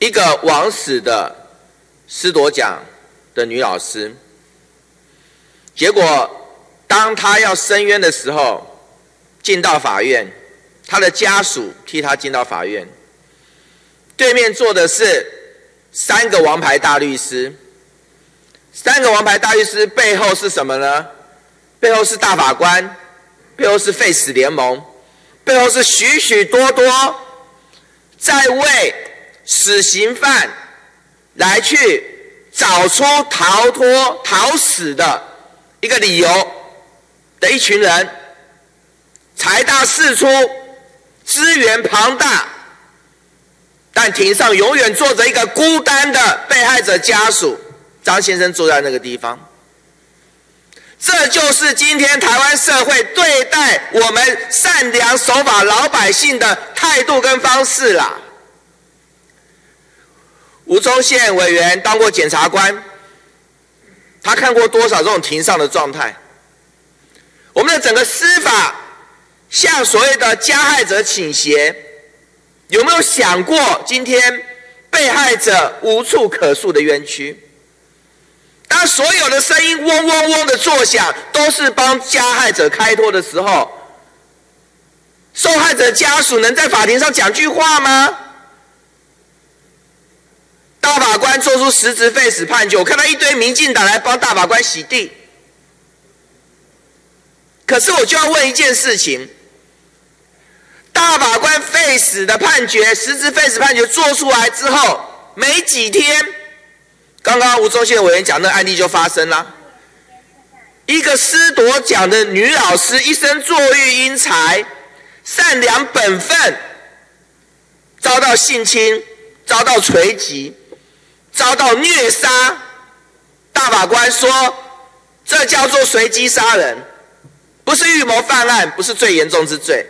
一个枉死的师铎奖的女老师，结果当她要申冤的时候，进到法院，她的家属替她进到法院，对面坐的是3个王牌大律师，3个王牌大律师背后是什么呢？背后是大法官，背后是废死联盟，背后是许许多多在为死刑犯来去找出逃死的一个理由的一群人，财大势粗，资源庞大，但庭上永远坐着一个孤单的被害者家属，张先生坐在那个地方。这就是今天台湾社会对待我们善良守法老百姓的态度跟方式啦。吴宗宪委员当过检察官，他看过多少这种庭上的状态？我们的整个司法向所谓的加害者倾斜，有没有想过今天被害者无处可诉的冤屈？当所有的声音嗡嗡嗡的作响，都是帮加害者开脱的时候，受害者家属能在法庭上讲句话吗？大法官做出实质废死判决，我看到一堆民进党来帮大法官洗地。可是我就要问一件事情，大法官废死的判决，实质废死判决做出来之后没几天，刚刚吴宗宪委员讲那个案例就发生了，一个师铎奖的女老师，一生作育英才，善良本分，遭到性侵，遭到锤击，遭到虐杀。大法官说这叫做随机杀人，不是预谋犯案，不是最严重之罪。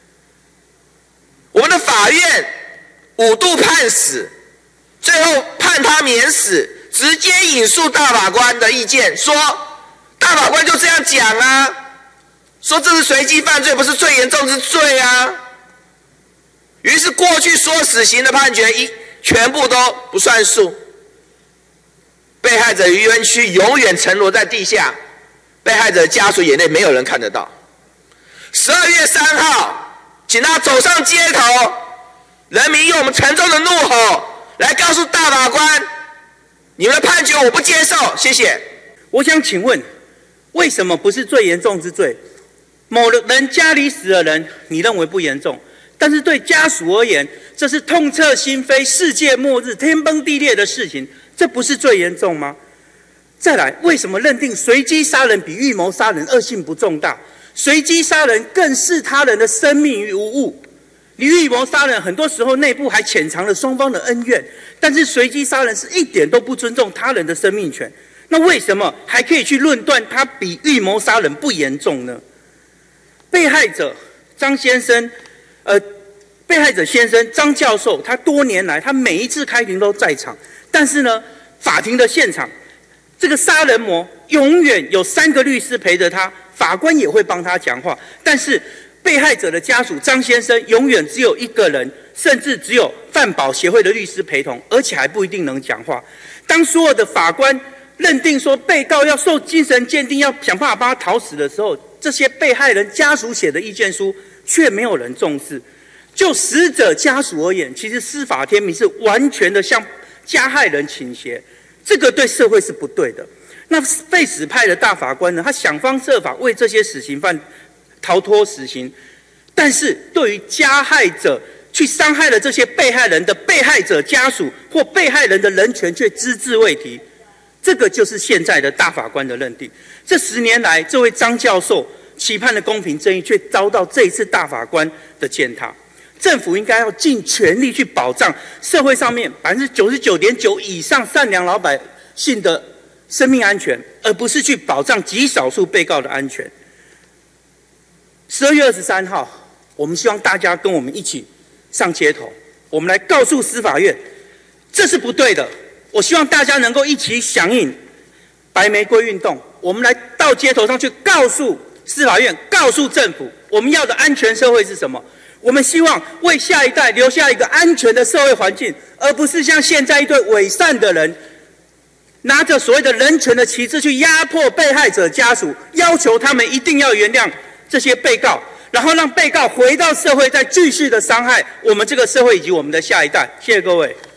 我们的法院5度判死，最后判他免死，直接引述大法官的意见，说大法官就这样讲啊，说这是随机犯罪，不是最严重之罪啊。于是过去说死刑的判决全部都不算数，被害者于冤屈永远沉沦在地下，被害者家属眼泪没有人看得到。12月3号，请他走上街头，人民用我们沉重的怒吼来告诉大法官，你们的判决我不接受，谢谢。 我想请问，为什么不是最严重之罪？某人家里死了人，你认为不严重，但是对家属而言，这是痛彻心扉、世界末日、天崩地裂的事情，这不是最严重吗？再来，为什么认定随机杀人比预谋杀人恶性不重大？随机杀人更视他人的生命于无物。你预谋杀人很多时候内部还潜藏了双方的恩怨，但是随机杀人是一点都不尊重他人的生命权。那为什么还可以去论断他比预谋杀人不严重呢？被害者张先生，被害者先生张教授，他多年来他每一次开庭都在场，但是呢，法庭的现场，这个杀人魔永远有3个律师陪着他，法官也会帮他讲话，但是被害者的家属张先生永远只有1个人，甚至只有犯保协会的律师陪同，而且还不一定能讲话。当所有的法官认定说被告要受精神鉴定，要想办法帮他讨死的时候，这些被害人家属写的意见书却没有人重视。就死者家属而言，其实司法天平是完全的向加害人倾斜，这个对社会是不对的。那废死派的大法官呢，他想方设法为这些死刑犯逃脱死刑，但是对于加害者去伤害了这些被害人的被害者家属或被害人的人权却只字未提，这个就是现在的大法官的认定。这10年来，这位张教授期盼的公平正义却遭到这一次大法官的践踏。政府应该要尽全力去保障社会上面99.9%以上善良老百姓的生命安全，而不是去保障极少数被告的安全。12月23号，我们希望大家跟我们一起上街头，我们来告诉司法院，这是不对的。我希望大家能够一起响应白玫瑰运动，我们来到街头上去告诉司法院，告诉政府，我们要的安全社会是什么？ 我们希望为下一代留下一个安全的社会环境，而不是像现在一堆伪善的人，拿着所谓的人权的旗帜去压迫被害者家属，要求他们一定要原谅这些被告，然后让被告回到社会，再继续的伤害我们这个社会以及我们的下一代。谢谢各位。